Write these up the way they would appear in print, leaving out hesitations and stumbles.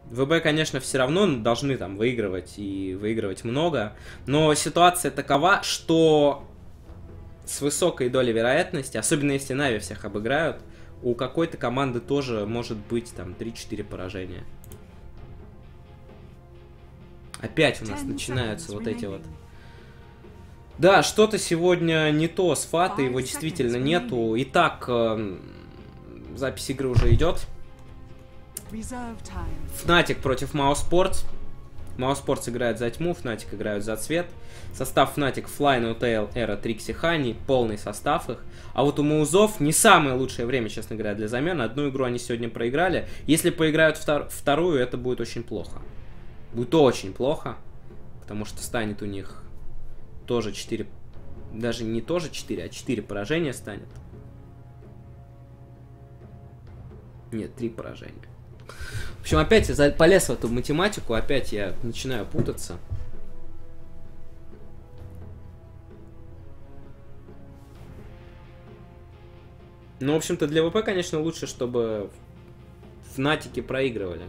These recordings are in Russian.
ВБ, конечно, все равно должны там выигрывать и выигрывать много, но ситуация такова, что с высокой долей вероятности, особенно если Нави всех обыграют, у какой-то команды тоже может быть там 3-4 поражения. Опять у нас начинаются вот эти вот... Да, что-то сегодня не то с Фатой, его действительно нету. Итак, запись игры уже идет. Фнатик против Мауспортс. Мауспортс играет за тьму, Фнатик играют за цвет. Состав Фнатик: Fly, No Tail, Эра, Трикси, Хани. Полный состав их. А вот у Маузов не самое лучшее время, честно говоря, для замены. Одну игру они сегодня проиграли. Если поиграют вторую, это будет очень плохо. Будет очень плохо. Потому что станет у них тоже 4... Даже не тоже 4, а 4 поражения станет. Нет, 3 поражения. В общем, опять я полез в эту математику, опять я начинаю путаться. Ну, в общем-то, для ВП, конечно, лучше, чтобы Фнатики проигрывали.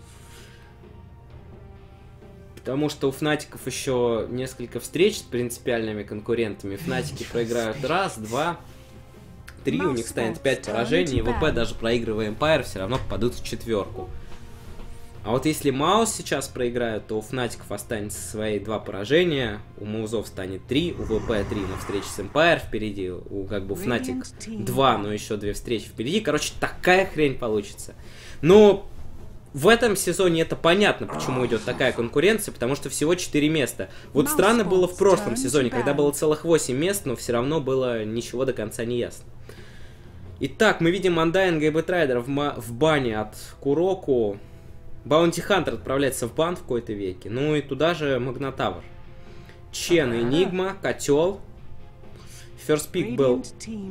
Потому что у Фнатиков еще несколько встреч с принципиальными конкурентами. Фнатики проиграют раз, два, три, у них станет 5 поражений. И ВП, даже проигрывая Empire, все равно попадут в четверку. А вот если Маус сейчас проиграют, то у Фнатиков останется свои 2 поражения, у Маузов станет 3, у ВП 3, но встреча с Empire впереди, у как бы Фнатик 2, но еще 2 встречи впереди. Короче, такая хрень получится. Но в этом сезоне это понятно, почему идет такая конкуренция, потому что всего 4 места. Вот странно было в прошлом сезоне, когда было целых 8 мест, но все равно было ничего до конца не ясно. Итак, мы видим Undying и Бэтрайдер в бане от Куроку. Баунти Хантер отправляется в бан в какой-то веке. Ну и туда же Магнатавр. Чен, Энигма, Котел. First Pick был...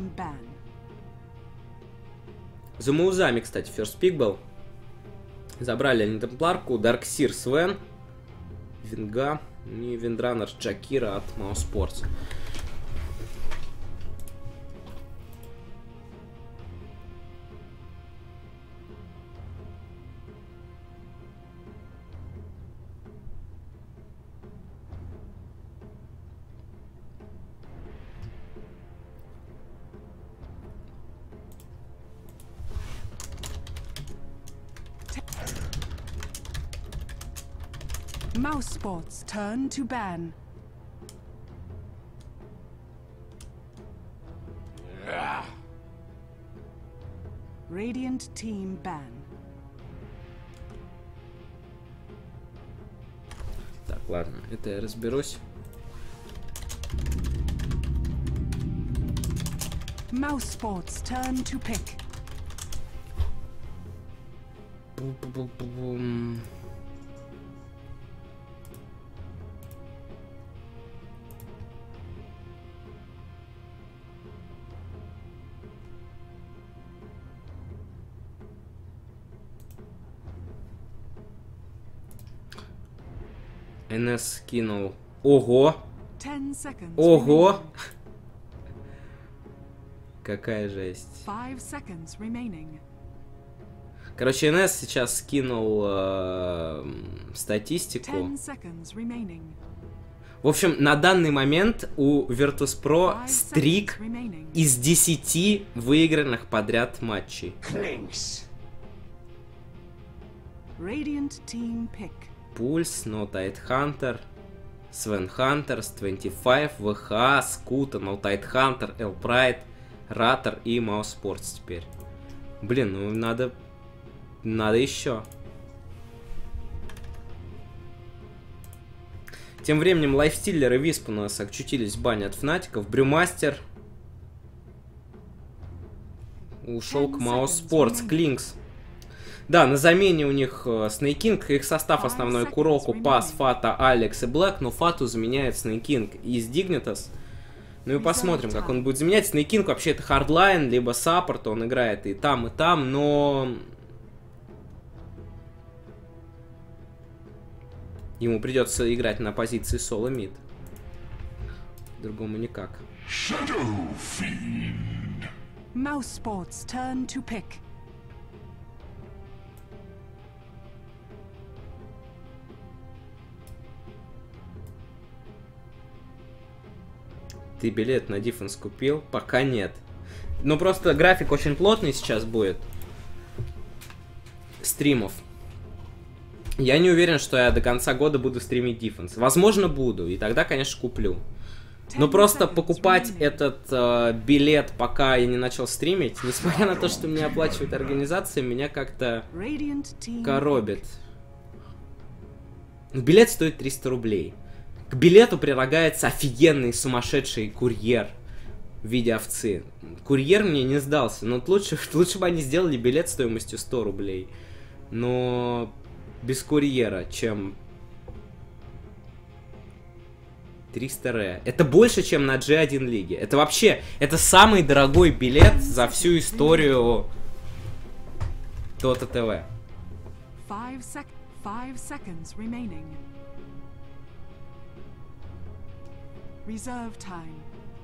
За Маузами, кстати, First Pick был. Забрали Темпларку, Дарксир, Свен, Винга и Виндранер Джакира от Мауспортс. Mousesports turn to ban. Radiant team ban. Так, ладно, это я разберусь. Mousesports turn to pick. НС скинул. Ого! 10 seconds. Ого! Какая жесть. 5 seconds remaining. Короче, НС сейчас скинул статистику. 10 seconds remaining. В общем, на данный момент у Virtus.pro 5 стрик seconds remaining. из 10 выигранных подряд матчей. Radiant team pick. Пульс, No Tide Hunter, Свен Хантерс, 25, ВХ, Скута, No Tide Hunter, Элпрайд, Ратор и Мауспортс теперь. Блин, ну надо еще. Тем временем Лайфстиллер и Висп у нас очутились в бане от Фнатиков. Брюмастер ушел к Мауспортс. Клинкс. Да, на замене у них Снейкинг, их состав основной: Куроку, Пас, Фата, Алекс и Блэк, но Фату заменяет Снейкинг из Дигнитас. Ну и посмотрим, как он будет заменять. Снейкинг вообще это хардлайн, либо саппорт, он играет и там, но... Ему придется играть на позиции соло мид. Другому никак. Mousesports turn to pick. Ты билет на дефенс купил? Пока нет. Ну просто график очень плотный сейчас будет. Стримов. Я не уверен, что я до конца года буду стримить дефенс. Возможно, буду, и тогда, конечно, куплю. Но просто покупать этот билет, пока я не начал стримить, несмотря на то, что мне оплачивает организация, меня как-то коробит. Билет стоит 300 рублей. К билету прилагается офигенный сумасшедший курьер в виде овцы. Курьер мне не сдался, но лучше бы они сделали билет стоимостью 100 рублей. Но без курьера, чем 300 ре. Это больше, чем на G1 лиге. Это вообще, это самый дорогой билет за всю историю Dota TV. 5 seconds remaining. Reserve time.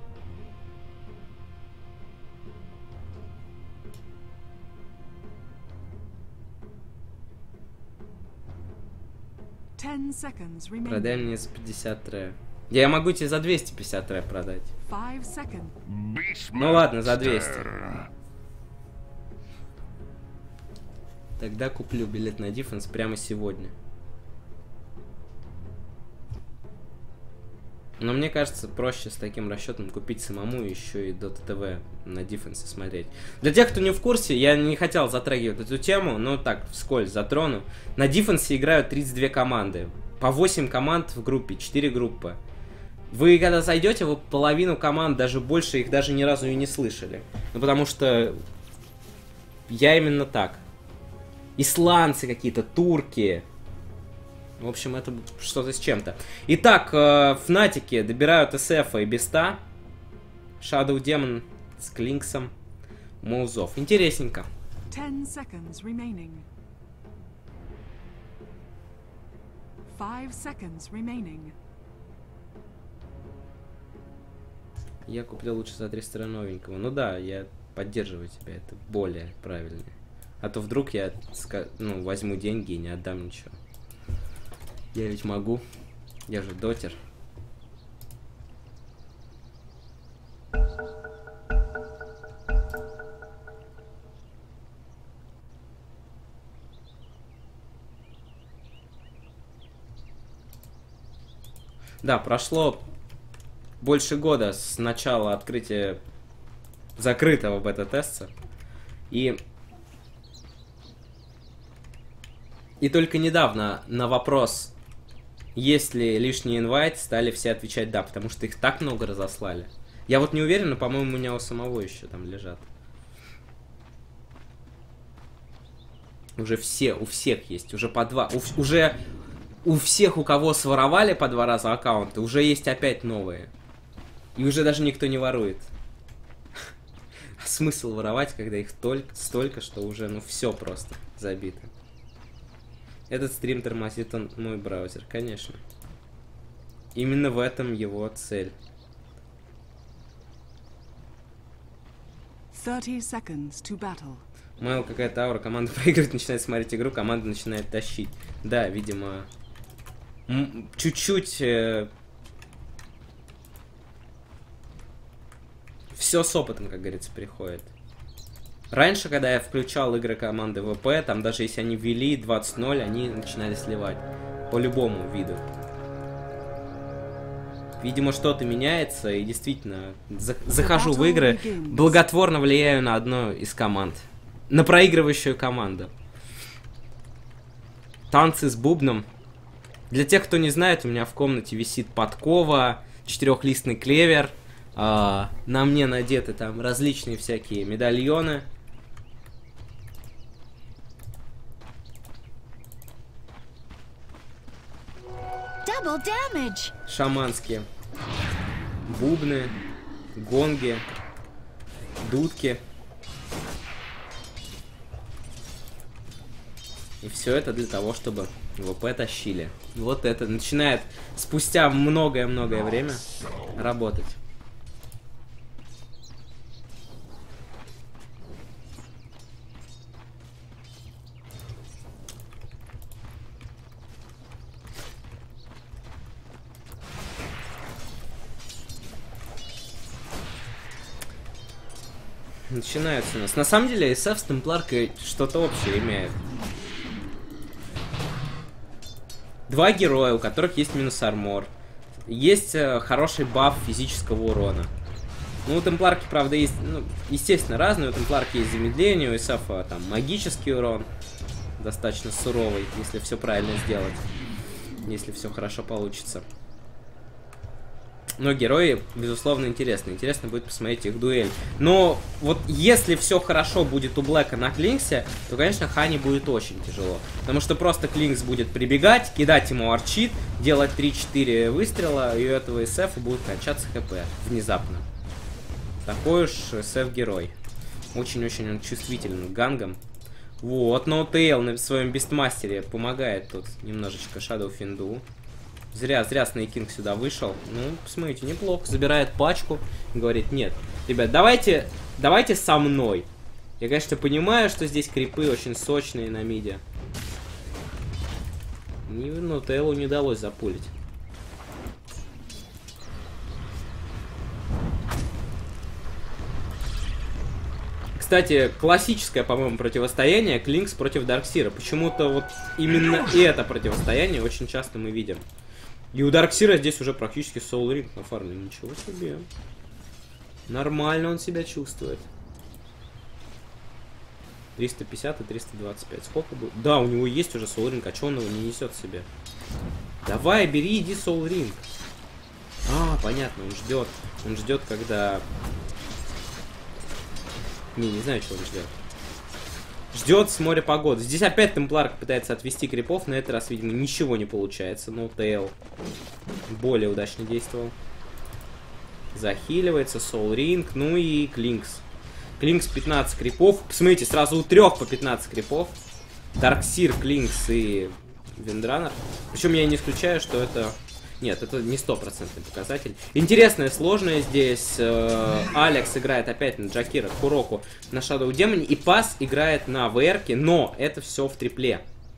Продай мне за 50 ре. Я могу тебе за 250 ре продать. Ну ладно, за 200. Тогда куплю билет на дефенс прямо сегодня. Но мне кажется, проще с таким расчетом купить самому еще и Dota TV на дефенсе смотреть. Для тех, кто не в курсе, я не хотел затрагивать эту тему, но так, вскользь затрону. На дефенсе играют 32 команды. По 8 команд в группе, 4 группы. Вы когда зайдете, вы половину команд, даже больше, их даже ни разу и не слышали. Ну потому что я именно так. Исландцы какие-то, турки. В общем, это что-то с чем-то. Итак, Фнатики добирают СФ и Беста. Shadow Demon с Клинксом. Моузов. Интересненько. 10 seconds remaining. 5 seconds remaining. Я куплю лучше за 300 новенького. Ну да, я поддерживаю тебя. Это более правильно. А то вдруг я возьму деньги и не отдам ничего. Я ведь могу. Я же дотер. Да, прошло больше года с начала открытия закрытого бета-теста. И только недавно на вопрос, есть ли лишний инвайт, стали все отвечать да, потому что их так много разослали. Я вот не уверен, но, по-моему, у меня у самого еще там лежат. Уже все, у всех есть, уже по 2. Уже у всех, у кого своровали по 2 раза аккаунты, уже есть опять новые. И уже даже никто не ворует. А смысл воровать, когда их столько, что уже, ну, все просто забито. Этот стрим тормозит мой браузер, конечно. Именно в этом его цель. 30 seconds to battle. Мало какая-то аура, команда проигрывает, начинает смотреть игру, команда начинает тащить. Да, видимо, чуть-чуть все с опытом, как говорится, приходит. Раньше, когда я включал игры команды ВП, там даже если они ввели 20-0, они начинали сливать. По любому виду. Видимо, что-то меняется, и действительно, захожу в игры, благотворно влияю на одну из команд. На проигрывающую команду. Танцы с бубном. Для тех, кто не знает, у меня в комнате висит подкова, 4-листный клевер. На мне надеты там различные всякие медальоны. Шаманские. Бубны, гонги, дудки. И все это для того, чтобы ВП тащили. Вот это начинает спустя многое-многое время работать. Начинается у нас. На самом деле, SF с темпларкой что-то общее имеет. Два героя, у которых есть минус армор. Есть хороший баф физического урона. Ну, у темпларки, правда, есть, ну, естественно, разные. У темпларки есть замедление, у SF там магический урон. Достаточно суровый, если все правильно сделать. Если все хорошо получится. Но герои, безусловно, интересны. Интересно будет посмотреть их дуэль. Но вот если все хорошо будет у Блэка на Клинксе, то, конечно, Хани будет очень тяжело. Потому что просто Клинкс будет прибегать, кидать ему арчит, делать 3-4 выстрела, и у этого SF будет кончаться ХП внезапно. Такой уж SF-герой. Очень-очень он чувствителен к гангам. Вот, но Тейл на своем бестмастере помогает тут немножечко Shadowfiend. Зря Snake King сюда вышел. Ну, посмотрите, неплохо. Забирает пачку. Говорит, нет, ребят, давайте со мной. Я, конечно, понимаю, что здесь крипы очень сочные на миде. Ну, Тейлу не удалось запулить. Кстати, классическое, по-моему, противостояние Клинкс против Дарксира. Почему-то вот именно это противостояние очень часто мы видим. И у Дарксира здесь уже практически Soul Ring нафармлен. Ничего себе. Нормально он себя чувствует. 350 и 325. Сколько будет? Да, у него есть уже Soul Ring. А что он его не несет себе? Давай, бери, иди Soul Ring. А, понятно, он ждет. Он ждет, когда... Не знаю, чего он ждет. Ждет с моря погоды. Здесь опять Темпларк пытается отвести крипов. На этот раз, видимо, ничего не получается. Но Тейл более удачно действовал. Захиливается. Soul Ring. Ну и Клинкс. Клинкс 15 крипов. Посмотрите, сразу у 3 по 15 крипов. Дарксир, Клинкс и Виндранер. Причем я не исключаю, что это... Нет, это не 100% показатель. Интересное, сложное здесь. Алекс играет опять на Джакира, Куроку на Shadow Demon. И Пас играет на ВРке, но это все в трипле.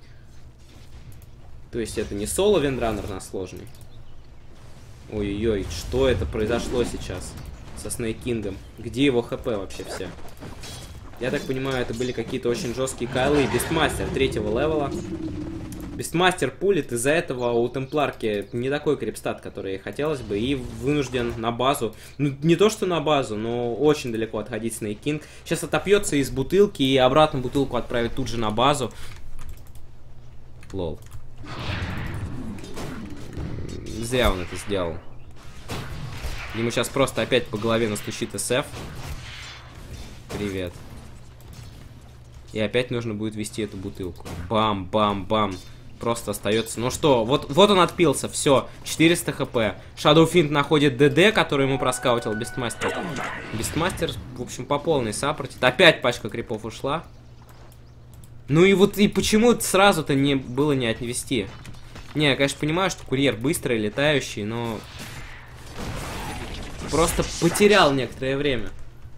То есть это не соло Виндранер на сложный. Ой-ой-ой, что это произошло сейчас со Snake King'ом? Где его ХП вообще все? Я так понимаю, это были какие-то очень жесткие кайлы. Бестмастер 3-го левела. Бестмастер пулит, из-за этого у Темпларки не такой крипстат, который хотелось бы, и вынужден на базу, ну не то что на базу, но очень далеко отходить Snake King. Сейчас отопьется из бутылки и обратно бутылку отправит тут же на базу. Лол. Зря он это сделал. Ему сейчас просто опять по голове настучит SF. Привет. И опять нужно будет вести эту бутылку. Бам-бам-бам. Просто остается. Ну что, вот он отпился. Все, 400 хп. Shadowfiend находит ДД, который ему проскаутил Бестмастер. Бестмастер, в общем, по полной саппортит. Опять пачка крипов ушла. Ну и вот и почему сразу-то не было не отвести? Не, я, конечно, понимаю, что курьер быстрый, летающий, но... Просто потерял некоторое время.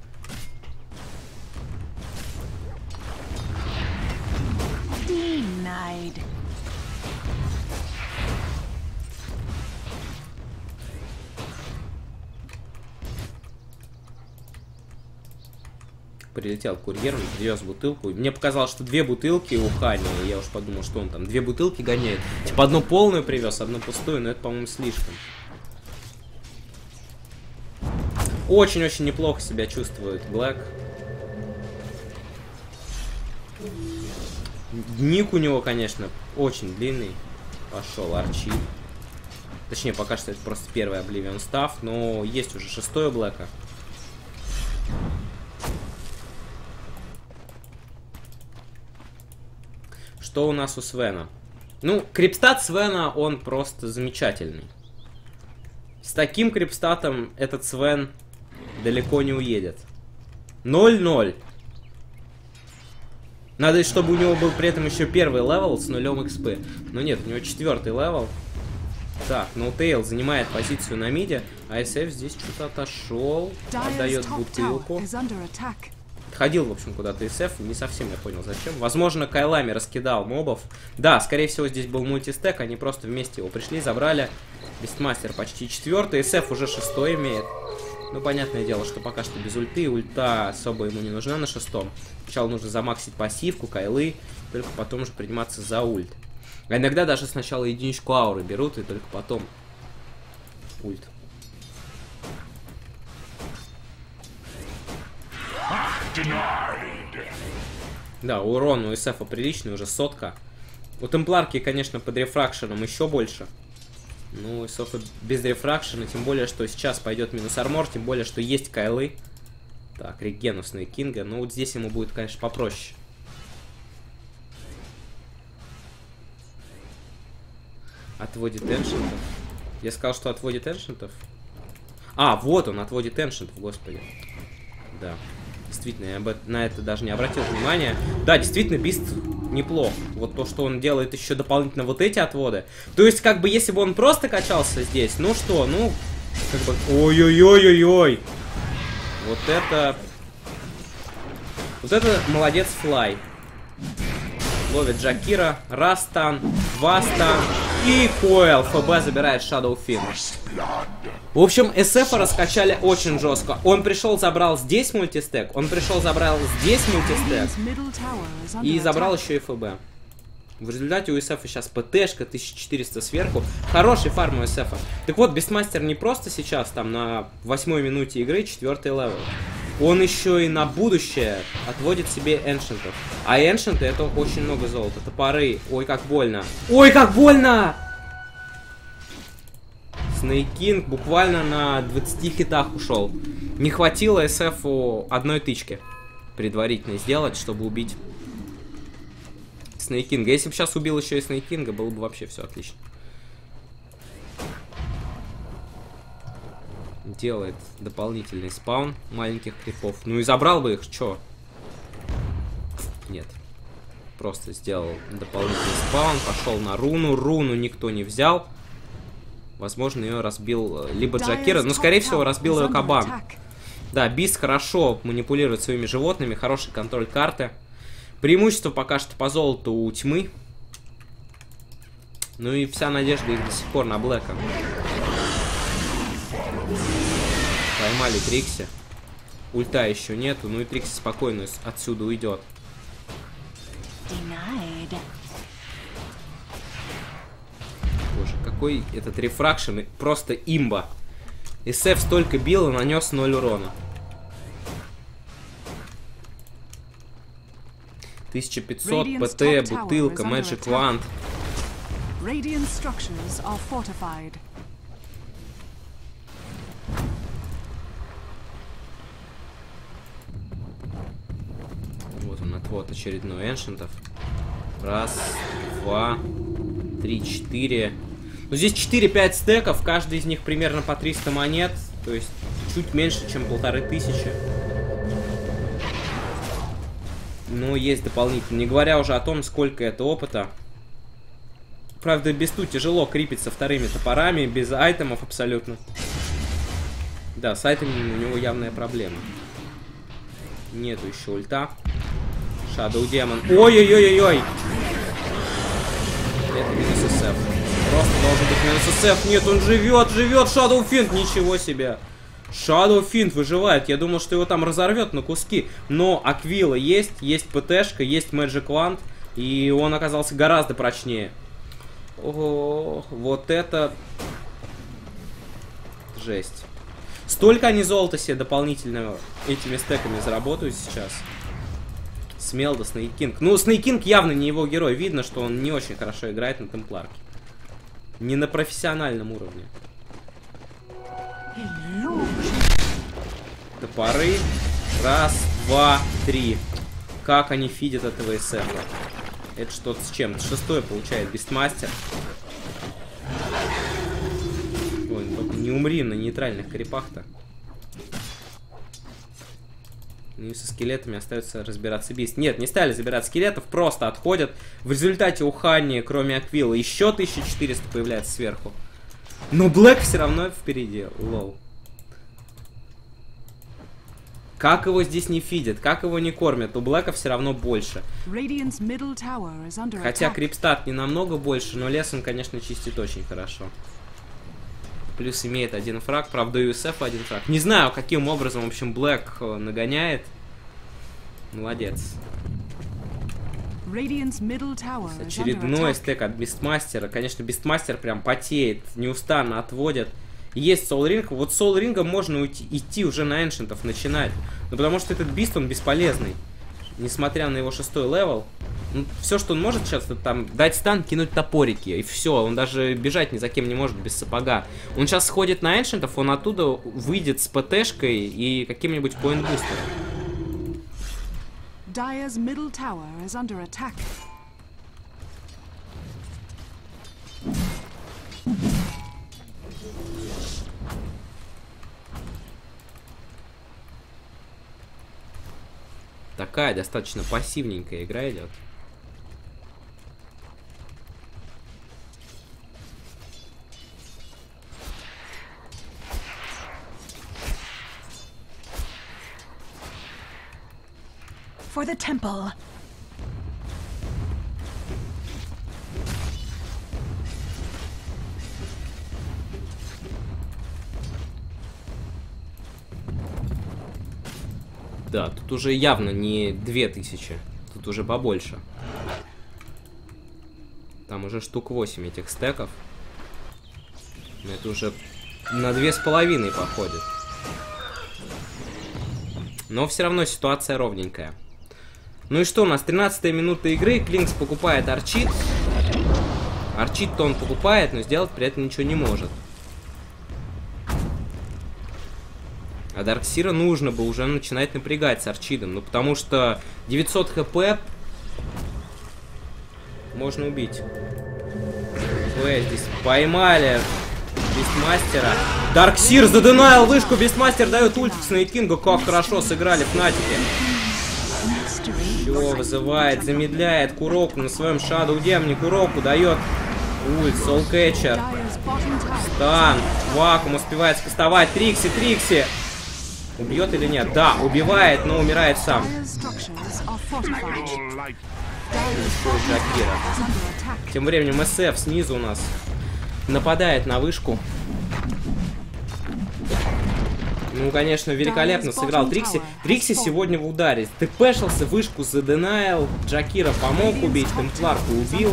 Прилетел курьер, он привез бутылку. Мне показалось, что 2 бутылки у Хани. И я уж подумал, что он там 2 бутылки гоняет. Типа одну полную привез, одну пустую, но это, по-моему, слишком. Очень-очень неплохо себя чувствует Блэк. Ник у него, конечно, очень длинный. Пошел Арчи. Точнее, пока что это просто первый Обливион став, но есть уже 6-й у Блэка. Что у нас у Свена? Ну, крипстат Свена, он просто замечательный. С таким крипстатом этот Свен далеко не уедет. 0-0. Надо, чтобы у него был при этом еще первый левел с 0 XP. Но нет, у него 4-й левел. Так, Ноутейл занимает позицию на миде. А SF здесь что-то отошел. Отдает бутылку. Ходил, в общем, куда-то SF, не совсем я понял зачем. Возможно, кайлами раскидал мобов. Да, скорее всего, здесь был мультистек, они просто вместе его пришли, забрали. Бестмастер почти 4-й, SF уже 6-й имеет. Ну, понятное дело, что пока что без ульты. Ульта особо ему не нужна на 6-м. Сначала нужно замаксить пассивку, кайлы, только потом уже приниматься за ульт. А иногда даже сначала единичку ауры берут, и только потом ульт. Да, урон у СФа приличный, уже 100. У темпларки, конечно, под рефракшеном еще больше. Ну, СФ без рефракшена, тем более, что сейчас пойдет минус армор, тем более, что есть кайлы. Так, реген у Снейкинга. Ну, вот здесь ему будет, конечно, попроще. Отводит эншентов. Я сказал, что отводит эншентов. А, вот он, отводит эншентов, господи. Да. Действительно, я на это даже не обратил внимания. Да, действительно, Бист неплох. Вот то, что он делает еще дополнительно вот эти отводы. То есть, как бы, если бы он просто качался здесь, ну что, ну, как бы... Ой-ой-ой-ой-ой! Вот это... Вот это молодец Флай. Ловит Джакира. Раз стан, 2 стан. И Койл. ФБ забирает Shadow Fiend. В общем, СФ раскачали очень жестко. Он пришел, забрал здесь мультистек. Он пришел, забрал здесь мультистек. И забрал еще и ФБ. В результате у СФ сейчас ПТшка 1400 сверху. Хороший фарм у СФ. Так вот, Бестмастер не просто сейчас там на 8-й минуте игры 4-й левел. Он еще и на будущее отводит себе эншентов. А эншенты это очень много золота. Топоры. Ой, как больно. Ой, как больно! Снейкинг буквально на 20 хитах ушел. Не хватило СФу одной тычки предварительно сделать, чтобы убить Снейкинга. Если бы сейчас убил еще и Снейкинга, было бы вообще все отлично. Делает дополнительный спаун маленьких крипов. Ну и забрал бы их, чё? Нет. Просто сделал дополнительный спаун, пошел на руну. Руну никто не взял. Возможно, ее разбил либо Джакира, но, скорее всего, разбил ее Кабан. Да, Бист хорошо манипулирует своими животными, хороший контроль карты. Преимущество пока что по золоту у тьмы. Ну и вся надежда их до сих пор на Блэка. Поймали Трикси. Ульта еще нету, ну и Трикси спокойно отсюда уйдет. Боже, какой этот рефракшн, просто имба. СФ столько бил и нанес 0 урона. 1500, ПТ, бутылка, Magic Wand. Вот он, отвод очередной эншентов. Раз, 2, 3, 4. Ну, здесь 4-5 стеков, каждый из них примерно по 300 монет. То есть чуть меньше, чем 1500. Но есть дополнительно. Не говоря уже о том, сколько это опыта. Правда, Бесту тяжело крипиться вторыми топорами, без айтемов абсолютно. Да, с айтемами у него явная проблема. Нету еще ульта. Shadow Demon. Ой-ой-ой-ой-ой! Это минус СФ. Просто должен быть минус СФ. Нет, он живет, живет. Shadow Fiend, ничего себе. Shadow Fiend выживает. Я думал, что его там разорвет на куски. Но Аквила есть ПТшка, есть Magic Wand. И он оказался гораздо прочнее. О, вот это... Жесть. Столько они золота себе дополнительно этими стеками заработают сейчас. Смелда, Снейкинг. Ну, Снейкинг явно не его герой. Видно, что он не очень хорошо играет на темпларке. Не на профессиональном уровне. Топоры. Раз, 2, 3. Как они фидят этого СФа? Это что-то с чем-то. 6-й получает Бестмастер. Ой, ну только не умри на нейтральных крипах-то. Ну и со скелетами остается разбираться Бист. Нет, не стали забирать скелетов, просто отходят. В результате у Ханни, кроме Аквила, еще 1400 появляется сверху. Но Блэк все равно впереди. Лол. Как его здесь не фидят, как его не кормят, у Блэка все равно больше. Хотя крипстат не намного больше, но лесом, конечно, чистит очень хорошо. Плюс имеет один фраг. Правда, у USF один фраг. Не знаю, каким образом, в общем, Блэк нагоняет. Молодец. Radiant's middle tower is under Очередной attack. стек от Бистмастера. Конечно, Бистмастер прям потеет, неустанно отводит. Есть Soul Ring. Вот Soul Ring можно идти уже на эншентов начинать. Ну, потому что этот Бист, он бесполезный. Несмотря на его 6-й левел. Ну, все, что он может сейчас, это там дать стан, кинуть топорики. И все. Он даже бежать ни за кем не может без сапога. Он сейчас сходит на эншентов, он оттуда выйдет с ПТшкой и каким-нибудь поинт-бустером. Dire's middle tower is under attack. Такая достаточно пассивненькая игра идет. For the temple. Да, тут уже явно не 2000, тут уже побольше. Там уже штук 8 этих стеков. Это уже на 2,5 походит. Но все равно ситуация ровненькая. Ну и что, у нас 13-я минута игры. Клинкс покупает Арчит. Арчит-то он покупает, но сделать при этом ничего не может. А Дарксира нужно бы уже начинать напрягать с Арчидом. Ну потому что 900 хп можно убить. Здесь поймали Бистмастера. Дарксир заденайл вышку. Бистмастер дает ультик с Найткинга. Как хорошо сыграли Фнатики. Все, вызывает, замедляет Куроку на своем Shadow Demon. Куроку дает ульт, Soulcatcher. Стан. Вакуум успевает скастовать. Трикси. Убьет или нет? Да, убивает, но умирает сам. Тем временем SF снизу у нас нападает на вышку. Ну, конечно, великолепно сыграл Трикси. Трикси сегодня в ударе. ТПшился, вышку заденайл. Джакира помог убить, Темпларку убил.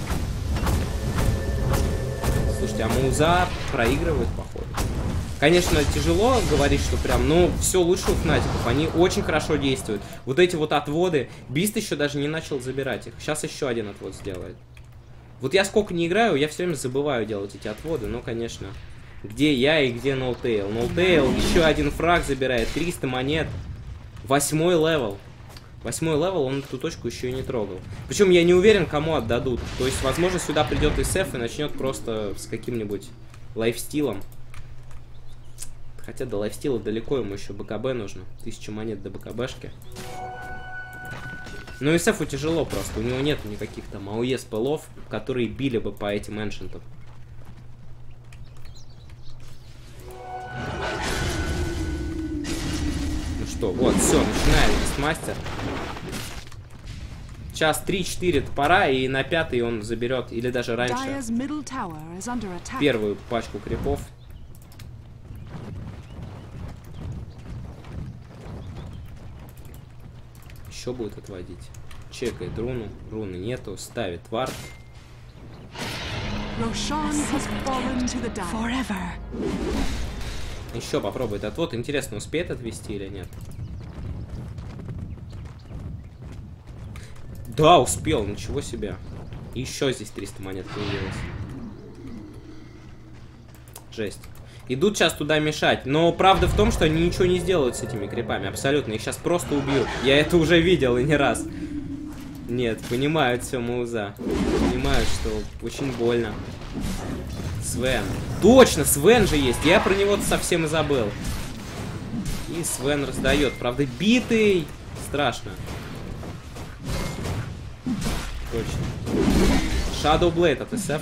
Слушайте, а Мауза проигрывает, походу. Конечно, тяжело говорить, что прям, ну, все лучше у Фнатиков. Они очень хорошо действуют. Вот эти вот отводы. Бист еще даже не начал забирать их. Сейчас еще один отвод сделает. Вот я сколько не играю, я все время забываю делать эти отводы. Но, конечно, где я и где Ноутейл. Ноутейл еще один фраг забирает. 300 монет. 8-й левел. 8-й левел, он эту точку еще и не трогал. Причем я не уверен, кому отдадут. То есть, возможно, сюда придет SF и начнет просто с каким-нибудь лайфстилом. Хотя до лайфстила далеко, ему еще БКБ нужно. 1000 монет до БКБшки. Но SF тяжело просто. У него нет никаких там АОЕ спеллов, которые били бы по этим эншентам. Ну что, вот, все, начинает Бистмастер. Сейчас 3-4 топора, и на 5-й он заберет, или даже раньше, первую пачку крипов. Еще будет отводить. Чекает руну. Руны нету. Ставит вард. Еще попробует отвод. Интересно, успеет отвести или нет? Да, успел. Ничего себе. И еще здесь 300 монет появилось. Жесть. Идут сейчас туда мешать. Но правда в том, что они ничего не сделают с этими крипами. Абсолютно. Их сейчас просто убьют. Я это уже видел и не раз. Нет, понимают все Мауза. Понимают, что очень больно. Свен. Точно, Свен же есть. Я про него совсем и забыл. И Свен раздает. Правда, битый. Страшно. Точно. Shadow Blade от SF.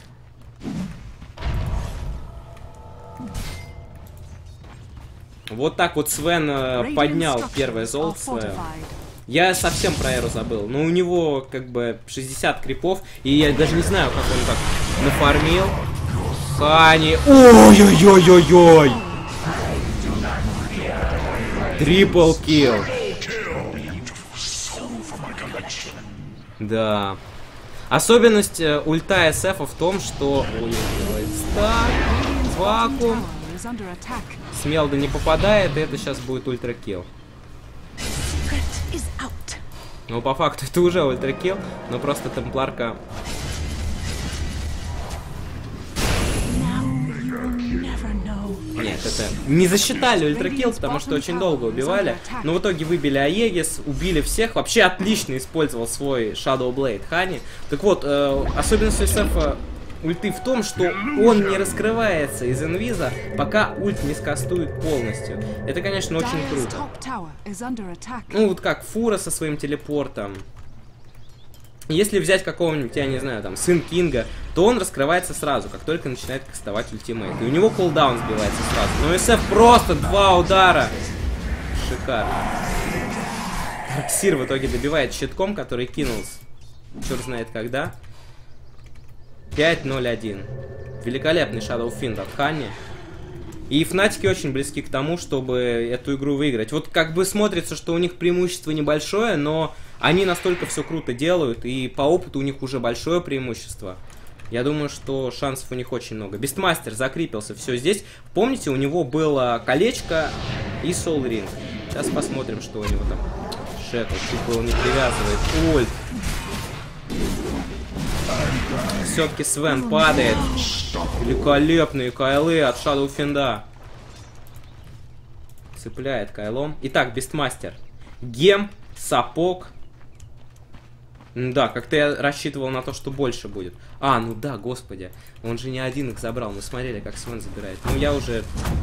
Вот так вот Свен поднял первое золото свое. Я совсем про Эру забыл. Но у него как бы 60 крипов. И я даже не знаю, как он так нафармил. Хани. Ой-ой-ой-ой-ой. Трипл килл. Да. Особенность ульта SF в том, что... Ой-ой-ой. Стак. Вакуум. Смелда не попадает, и это сейчас будет ультракилл. Ну, по факту, это уже ультракилл, но просто темпларка... Нет, это не засчитали ультракилл, потому что очень долго убивали. Но в итоге выбили Аегис, убили всех. Вообще отлично использовал свой Shadow Blade Хани. Так вот, особенность SF ульты в том, что он не раскрывается из инвиза, пока ульт не скастует полностью. Это, конечно, очень круто. Ну, вот как Фура со своим телепортом. Если взять какого-нибудь, я не знаю, там, сын Кинга, то он раскрывается сразу, как только начинает кастовать ультимейт. И у него кулдаун сбивается сразу. Но SF просто 2 удара. Шикарно. Сир в итоге добивает щитком, который кинулся. Черт знает когда. 5-0-1. Великолепный Shadow Fiend от Хани. И Фнатики очень близки к тому, чтобы эту игру выиграть. Вот как бы смотрится, что у них преимущество небольшое, но они настолько все круто делают, и по опыту у них уже большое преимущество. Я думаю, что шансов у них очень много. Бестмастер закрепился, все здесь. Помните, у него было колечко и Soul Ring. Сейчас посмотрим, что у него там. Шекл чуть было не привязывает. Ульт. Все-таки Свен падает. Великолепные кайлы от Shadow Fiend. Цепляет кайлом. Итак, Бестмастер. Гем, сапог. Да, как-то я рассчитывал на то, что больше будет. А, ну да, господи. Он же не один их забрал. Мы смотрели, как Свен забирает. Ну, я уже...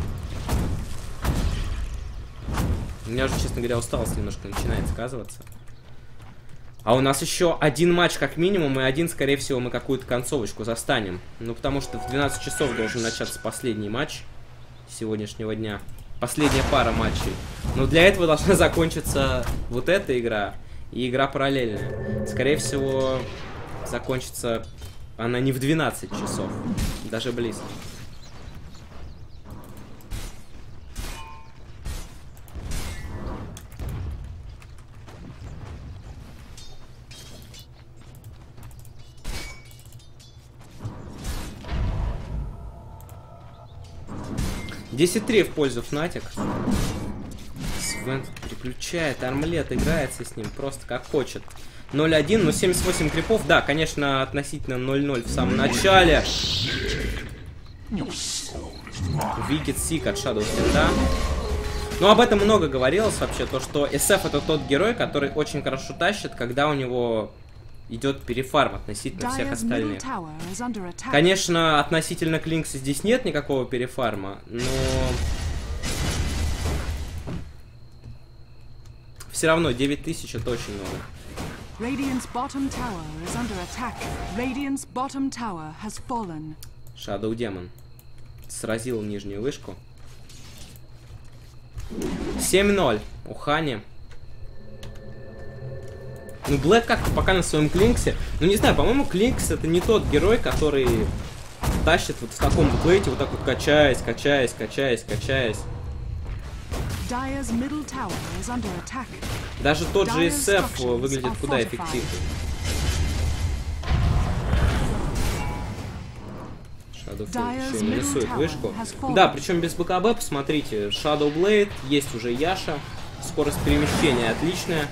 У меня уже, честно говоря, усталость немножко начинает сказываться. А у нас еще один матч как минимум, и один, скорее всего, мы какую-то концовочку застанем. Ну, потому что в 12 часов должен начаться последний матч сегодняшнего дня. Последняя пара матчей. Но для этого должна закончиться вот эта игра и игра параллельная. Скорее всего, закончится она не в 12 часов. Даже близко. Десять 3 в пользу Fnatic. Свен переключает, армлет играется с ним просто как хочет. 0-1, но 78 крипов. Да, конечно, относительно 0-0 в самом начале. Викид Сик от Shadow Fiend. Ну, об этом много говорилось вообще, то, что SF это тот герой, который очень хорошо тащит, когда у него идет перефарм относительно всех остальных. Конечно, относительно Клинкса здесь нет никакого перефарма, но все равно 9000 это очень много. Shadow Demon сразил нижнюю вышку. 7-0 у Хани. Ну, Блэк как-то пока на своем Клинксе. Ну, не знаю, по-моему, Клинкс это не тот герой, который тащит вот в таком буклете, вот так вот качаясь. Даже тот же SF выглядит куда эффективнее. Shadow Fiend еще минусует вышку. Да, причем без БКБ, посмотрите, Shadow Blade, есть уже Яша. Скорость перемещения отличная.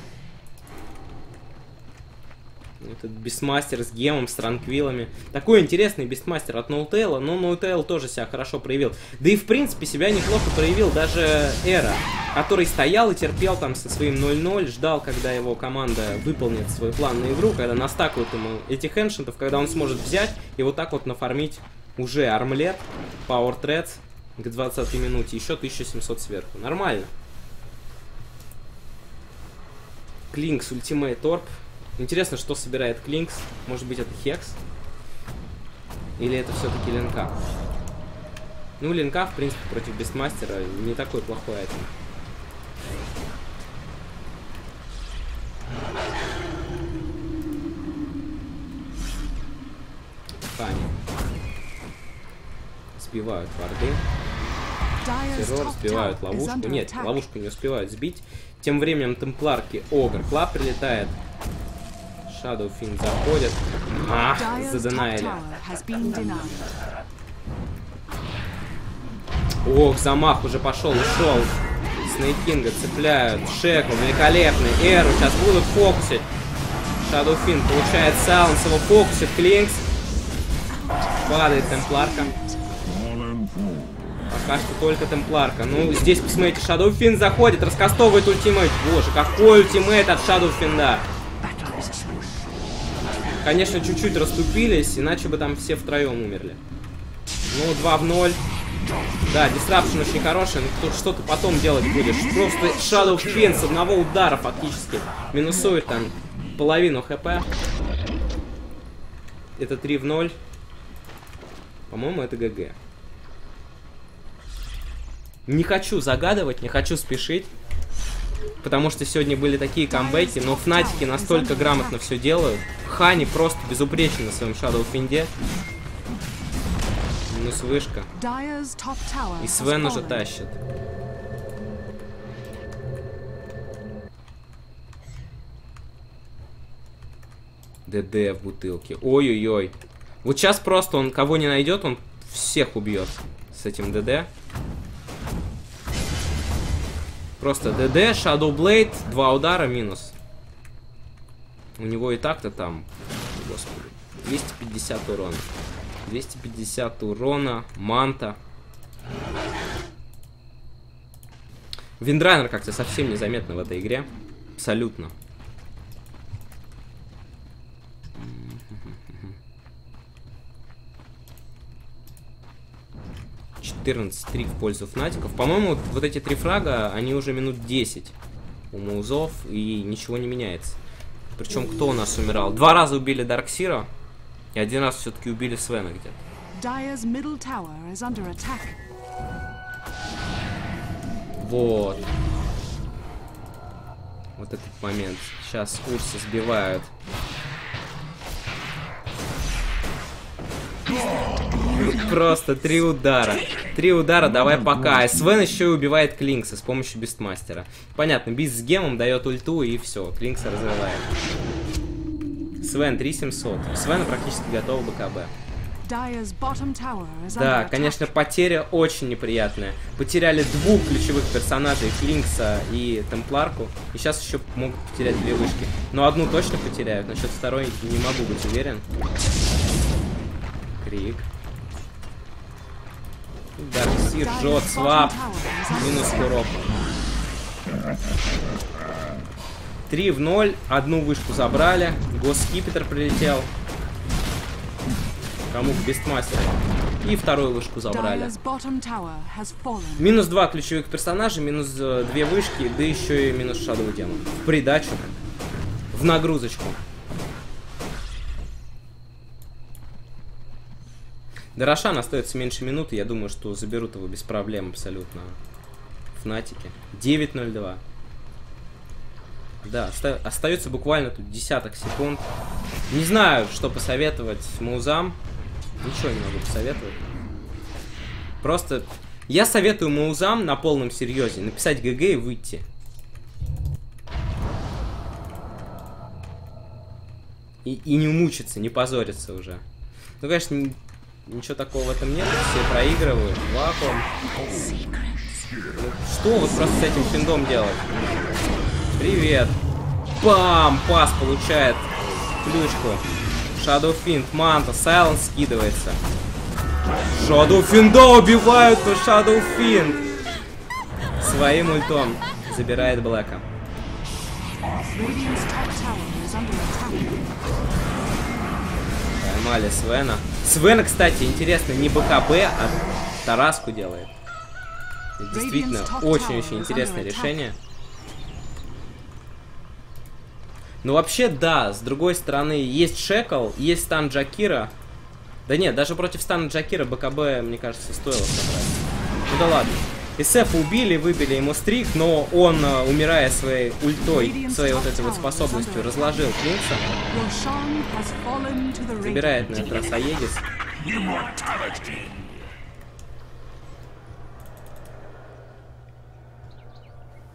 Этот Бестмастер с гемом, с транквилами. Такой интересный Бестмастер от Ноутейла, но Ноутейл тоже себя хорошо проявил. Да и в принципе себя неплохо проявил даже Эра, который стоял и терпел там со своим 0-0, ждал, когда его команда выполнит свой план на игру, когда настакают ему этих эншентов, когда он сможет взять и вот так вот нафармить уже армлет, Power Threads к 20 минуте, еще 1700 сверху. Нормально. Клинкс, Ультимейт Орб. Интересно, что собирает Клинкс. Может быть, это Хекс? Или это все-таки Ленка? Ну, Ленка, в принципе, против Бестмастера не такой плохой айтем. Хани. сбивают варды. Террор, сбивают ловушку. Нет, ловушку не успевают сбить. Тем временем темпларки Огр Клаб прилетает. Shadow Fiend заходит. Заденаили. Ох, замах уже пошел, ушел. Снейкинга цепляют. Шеку, великолепный. Эру сейчас будут фокусить. Shadow Fiend получает сайленс, его фокусит. Клинкс. Падает темпларка. Пока что только темпларка. Ну, здесь, посмотрите, Shadow Fiend заходит, раскастовывает ультимейт. Боже, какой ультимейт от Shadow Fiend. Конечно, чуть-чуть расступились, иначе бы там все втроем умерли. Ну, 2 в 0. Да, дисрапшн очень хороший, но тут что-то потом делать будешь. Просто Shadow Fiend с одного удара фактически минусует там половину хп. Это 3 в 0. По-моему, это ГГ. Не хочу загадывать, не хочу спешить. Потому что сегодня были такие камбэки, но фнатики настолько грамотно все делают. Хани просто безупречен на своем Shadow Fiend. Минус вышка. И Свен уже тащит. ДД в бутылке. Ой-ой-ой. Вот сейчас просто он кого не найдет, он всех убьет с этим ДД. Просто ДД, Shadow Blade, 2 удара, минус. У него и так-то там, господи, 250 урона. 250 урона, манта. Виндрайнер как-то совсем незаметно в этой игре. Абсолютно. (14-3) в пользу фнатиков. По-моему, вот эти 3 фрага, они уже минут 10 у маузов, и ничего не меняется. Причем кто у нас умирал? 2 раза убили Дарксира, и 1 раз все-таки убили Свена где-то. Вот. Вот этот момент. Сейчас Урса сбивают. Просто 3 удара. 3 удара, давай пока. Свен еще и убивает Клинкса с помощью Бистмастера. Понятно, Бист с гемом дает ульту, и все, Клинкса разрывает. Свен 3700. Свена практически готова БКБ. Да, конечно, потеря очень неприятная. Потеряли 2 ключевых персонажей, Клинкса и Темпларку. И сейчас еще могут потерять 2 вышки. Но 1 точно потеряют, насчет 2 не могу быть уверен. Крик. Дарксир жжет, свап. Минус курок. 3 в 0. 1 вышку забрали. Госкипетр прилетел. Кому к Бестмастеру. И 2-ю вышку забрали. Минус 2 ключевых персонажа, минус 2 вышки, да еще и минус Shadow Demon. В придачу. В нагрузочку. До Рошана остается меньше минуты, я думаю, что заберут его без проблем абсолютно. Фнатики. 9:02. Да, остается буквально тут десяток секунд. Не знаю, что посоветовать маузам. Ничего не могу посоветовать. Просто я советую маузам на полном серьезе написать ГГ и выйти. И не мучиться, не позориться уже. Ну, конечно, ничего такого в этом нет. Все проигрывают. Вакуум. Ну, что вот просто с этим финдом делать? Привет. Бам! Пас получает ключку. Shadow Fiend, манта, сайленс скидывается. Shadow Fiend убивают, но Shadow Fiend своим ультом забирает Блэка. Поймали Свена. Свена, кстати, интересно, не БКБ, а Тараску делает. Это действительно очень-очень интересное решение. Ну вообще да, с другой стороны, есть Шекл, есть стан Джакира. Да нет, даже против стана Джакира БКБ, мне кажется, стоило собрать. Ну да ладно. СФ убили, выбили ему стрик, но он, умирая своей ультой, своей вот этой вот способностью, разложил Клинкса. Забирает на этот раз Аегис.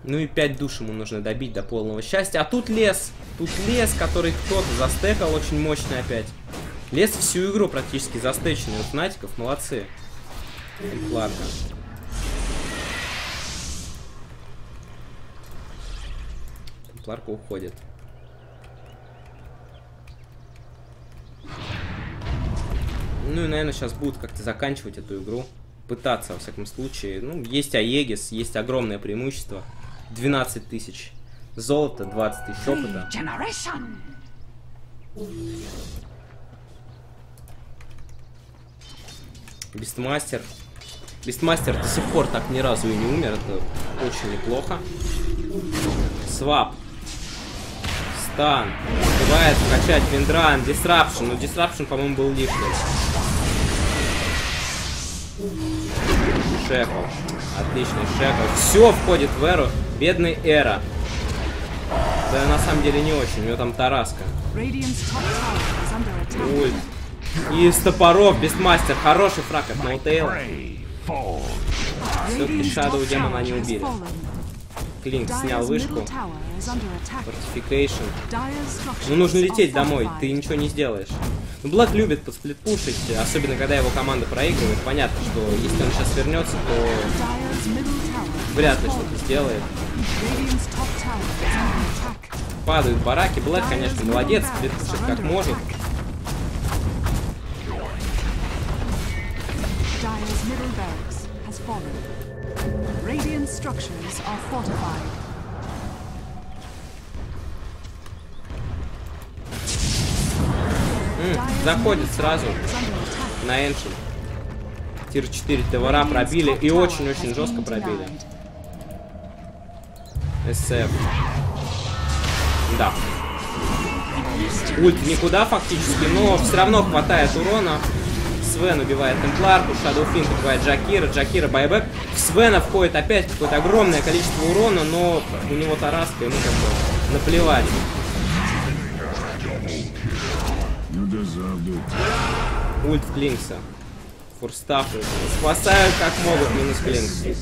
Ну и 5 душ ему нужно добить до полного счастья. А тут лес. Тут лес, который кто-то застекал очень мощно опять. Лес всю игру практически застеченный. У Фнатиков молодцы. Темпларка. Темпларка уходит. Ну и, наверное, сейчас будут как-то заканчивать эту игру. Пытаться, во всяком случае. Ну, есть Аегис, есть огромное преимущество. 12 тысяч золота, 20 тысяч опыта. Бестмастер. Бестмастер до сих пор так ни разу и не умер. Это очень неплохо. Свап. Стан. Успевает качать Виндран. Дисрапшн. Но Дисрапшн, по-моему, был лишним. Шекл. Отличный шекл. Все входит в эру. Бедный Эра. Да, на самом деле не очень. У него там Тараска. Ульт. И с топоров Бестмастер. Хороший фраг от Ноутейла. Все-таки Shadow демона не убили. Клинк снял вышку. Фортификейшн. Ну, нужно лететь домой. Ты ничего не сделаешь. Ну, Блэк любит подсплитпушить, особенно когда его команда проигрывает. Понятно, что если он сейчас вернется, то вряд ли что-то сделает. Падают бараки. Блэк, конечно, молодец, сплитпушит как может. Заходит сразу на Эншин. Тир 4 ТВРа пробили и очень-очень жестко пробили. СФ. Да. Ульт никуда фактически, но все равно хватает урона. Свен убивает Темпларку, Shadowfiend убивает Джакира, Джакира байбек. В Свена входит опять какое-то огромное количество урона, но у него Тараска, ему как бы наплевать. Ульт в Клинкса. Форстафы. Спасают как могут, минус Клинкс.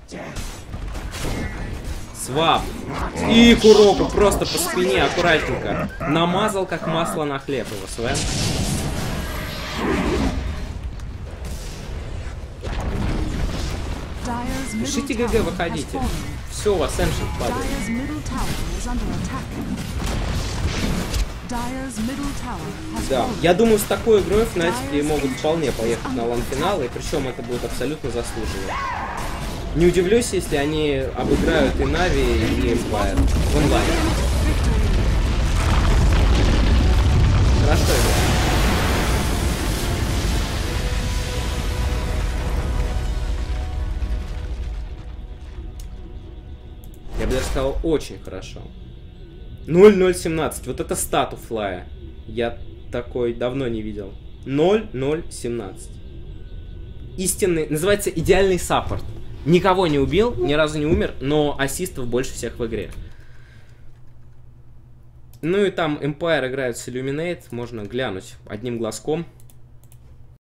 Свап. И Куроку просто по спине аккуратненько. Намазал как масло на хлеб его Свен. Пишите ГГ, выходите. Все, у вас Эншин падает. Да, я думаю, с такой игрой Фнатики могут вполне поехать на лан-финал, и причем это будет абсолютно заслуженно. Не удивлюсь, если они обыграют и Нави, и Empire в онлайне. Хорошо играют. Я бы даже сказал, очень хорошо. 0-0-17. Вот это стат у Флая. Я такой давно не видел. 0-0-17. Истинный, называется идеальный саппорт. Никого не убил, ни разу не умер, но ассистов больше всех в игре. Ну и там Empire играют с Illuminate, можно глянуть одним глазком.